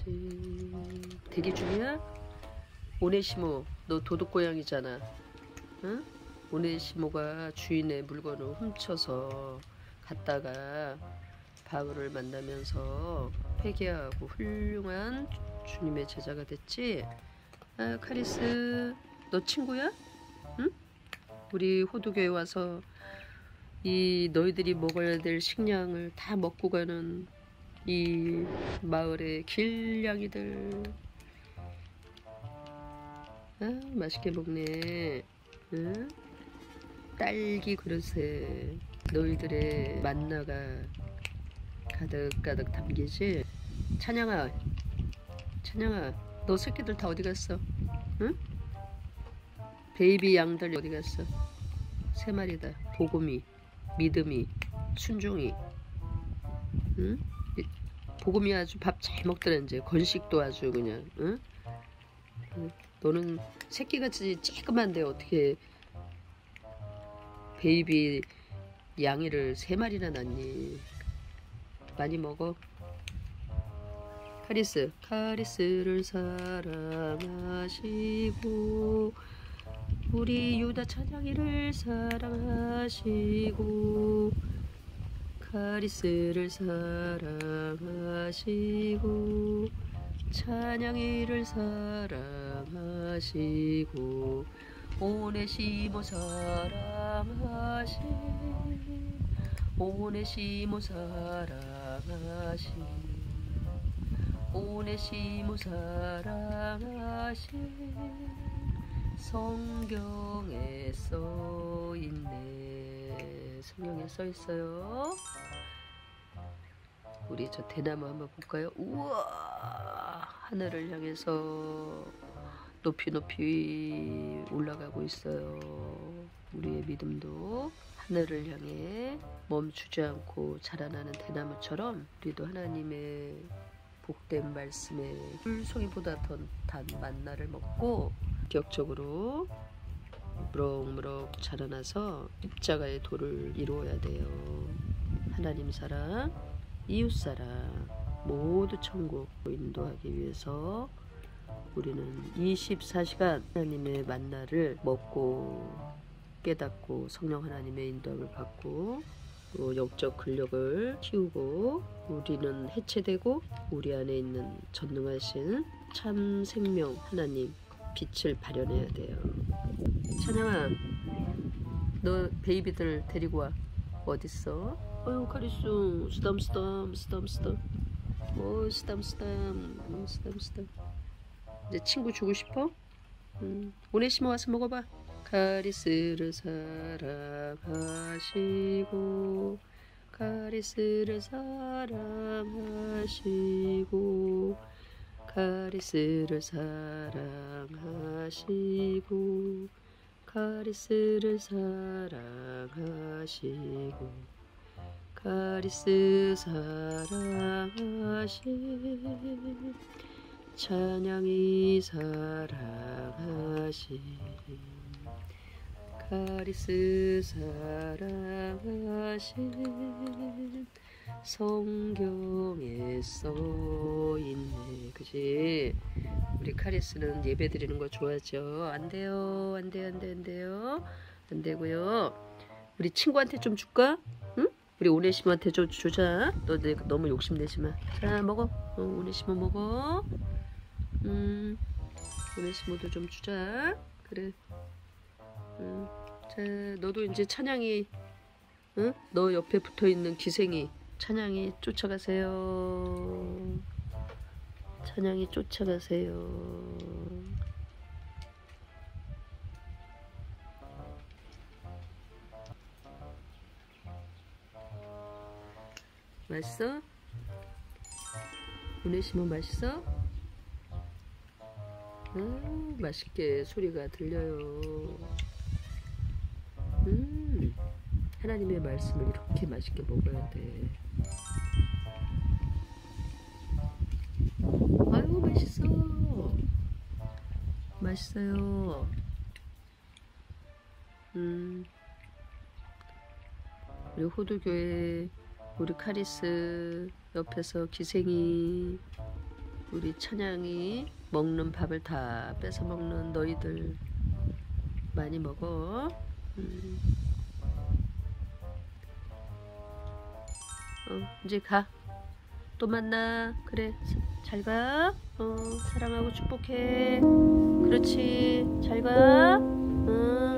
대기 중이야? 오네시모, 너 도둑고양이잖아. 응? 오네시모가 주인의 물건을 훔쳐서 갔다가 바울을 만나면서 회개하고 훌륭한 주님의 제자가 됐지? 아, 카리스, 너 친구야? 응? 우리 호두교에 와서 이 너희들이 먹어야 될 식량을 다 먹고 가는 이 마을의 길냥이들. 아, 맛있게 먹네. 응? 딸기 그릇에 너희들의 만나가 가득가득 담기지? 찬양아, 찬양아, 너 새끼들 다 어디 갔어? 응? 베이비 양들 어디 갔어? 세 마리다. 보금이, 믿음이, 순종이. 응? 보금이 아주 밥 잘 먹더라. 이제 건식도 아주 그냥. 응? 너는 새끼같이 쬐끄만데 어떻게 베이비 양이를 세 마리나 낳니? 많이 먹어. 카리스, 카리스를 사랑하시고 우리 유다 찬양이를 사랑하시고 카리스를 사랑하시고 찬양이를 사랑하시고 오네시모 사랑하시 오네시모 사랑하시 오네시모 사랑하시 성경에 써있네. 성경에 써있어요. 우리 저 대나무 한번 볼까요? 우와, 하늘을 향해서 높이 높이 올라가고 있어요. 우리의 믿음도 하늘을 향해 멈추지 않고 자라나는 대나무처럼 우리도 하나님의 복된 말씀에 풀송이보다 더 단 만나를 먹고 격적으로 무럭무럭 자라나서 십자가의 도를 이루어야 돼요. 하나님 사랑, 이웃 사랑, 모두 천국 인도하기 위해서 우리는 24시간 하나님의 만나를 먹고 깨닫고 성령 하나님의 인도함을 받고 또 영적 근력을 키우고 우리는 해체되고 우리 안에 있는 전능하신 참 생명 하나님 빛을 발현해야 돼요. 찬양아, 너 베이비들 데리고 와. 어딨어? 어휴, 카리수 쓰담쓰담 쓰담쓰담. 오, 쓰담쓰담 쓰담쓰담. 이제 친구 주고 싶어? 오네시모 와서 먹어봐. 카리스를 사랑하시고 카리스를 사랑하시고 카리스를 사랑하시고 카리스를 사랑하시고 카리스 사랑하시 찬양이 사랑하시 카리스 사랑하신 성경에 써있네. 그치? 우리 카리스는 예배 드리는 거 좋아하죠? 안 돼요. 안 돼, 안 돼, 안 돼요. 안 되고요. 우리 친구한테 좀 줄까? 응? 우리 오네시모한테 좀 주자. 너 너무 욕심내지 마. 자, 먹어. 오네시모 먹어. 오네시모도 좀 주자. 그래. 자, 너도 이제 찬양이, 응? 너 옆에 붙어있는 기생이 찬양이 쫓아가세요. 찬양이 쫓아가세요. 맛있어? 오네시모 맛있어? 맛있게 소리가 들려요. 하나님의 말씀을 이렇게 맛있게 먹어야 돼. 아유, 맛있어. 맛있어요. 우리 호두교회 우리 카리스 옆에서 기생이 우리 찬양이 먹는 밥을 다 뺏어 먹는 너희들 많이 먹어. 이제 가. 또 만나. 그래, 잘 가. 사랑하고 축복해. 그렇지, 잘 가.